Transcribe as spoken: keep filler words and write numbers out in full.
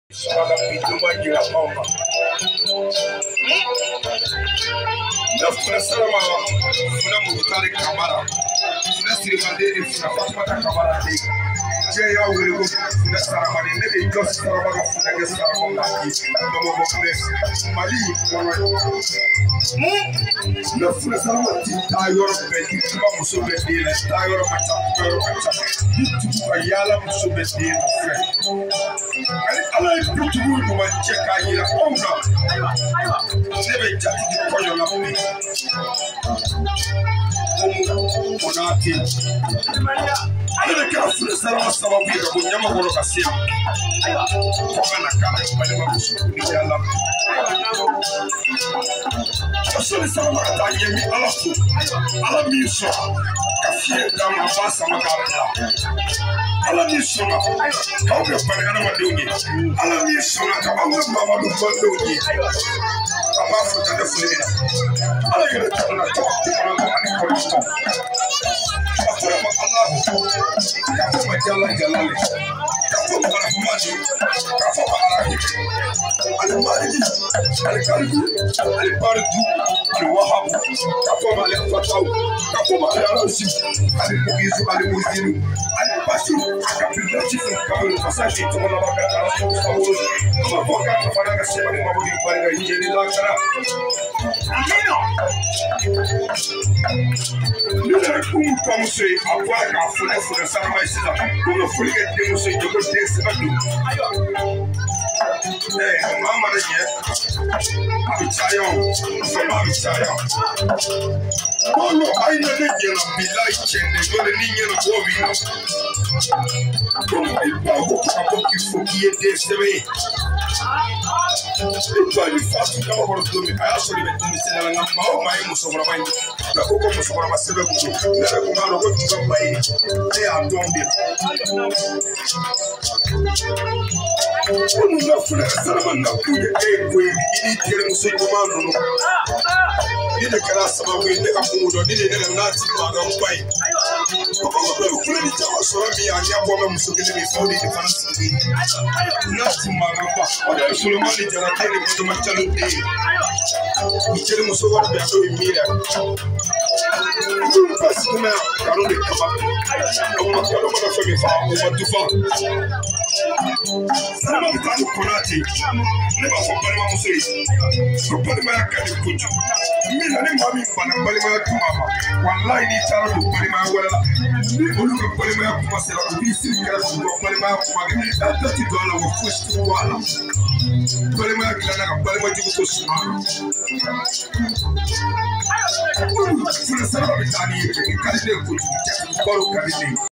Sala pituma gira mama. Nafuna salama funa mutare kamara. Funa sirivandere funa fatmata kamara de. Jaya wulego funa saramani nebe jos sarama funa ge sarama maki. Nomo bokmes mali kono. Nafuna salama ti tayoro bedi tuba musobe de tayoro mata tayoro mata. Tuba yala musobe de friend. Allah is beautiful to my check. I hear hunger. Never just the coil of me. Monati. I don't care for the Salama Sama Vita, but Yamagoro Cassia. Comana Kala, Panamus, Niala. So the Salama Yemi Alafu. Alamiso. Kafir Dama Basa Magabla. Alamiso. How your Panama doing it? Alamiso. Come on, Mama, do for doing it. Apart from the Florida. I like to tell you to talk Kafuma jala jalale, kafuma rahmani, kafuma arahim, al-Maliki, al-Kalbi, al-Bardu, al-Wahab, kafuma al-Fataw, kafuma al-Rasim, al-Mugizu, al-Muzilu, al-Bashir, al-Latif, al-Fasashi, tumala bakara, al-Fawuz, al-Foka, al-Faraga, al-Shemani, Mabudi, al-Bariga, Injeni, al-Akara. Amino! Nuna kum comme c'est à voir qu'à fouler fouler ça va ici là. Comme fouler que des monsieur de côté c'est pas tout. Eh, maman de hier. Abichayon, femme abichayon. Oh non, aïe ne dit la bilai chende, je ne dis le bovino. Comme il parle beaucoup à beaucoup qu'il faut qu'il y ait des séries. Il doit lui faire tout d'abord le domaine. Ah, je vais mettre des séries là. Maman, maman, nous sommes vraiment. La coco, nous sommes vraiment sévères. Le recommande le retour de Baï. Et à tomber. Nous avons fait la salle de couille et couille. Il dit que nous sommes vraiment. Il est que la salle de couille est à Poudo. Il est là, Nati, Madame Baï. Papa, vous pouvez dire que sur la vie, il y a un peu de choses qui sont fondées de France. Nati, Madame Baï. On est sur le monde de la terre et de ma chaleur. Il tient le savoir de bientôt une mille. Nous passons comme un canon de cabane. On va faire le monde de famille, on va tout faire. Ça ne m'a pas de connaître. Ne va pas parler à mon série. Je ne peux pas le mettre à la couche. Mais la même famille, on va parler à tout maman. Wallah, il est à la coupe, parler à Wallah. Mais on ne peut pas parler à Kuma, c'est la vie, c'est le cas, on va parler à Kuma. La tête doit la refouche, tu vois là. Parler à Glana, parler à Djibo Kosouma. Pour le savoir, il y a des qualités de couture, il y a des qualités.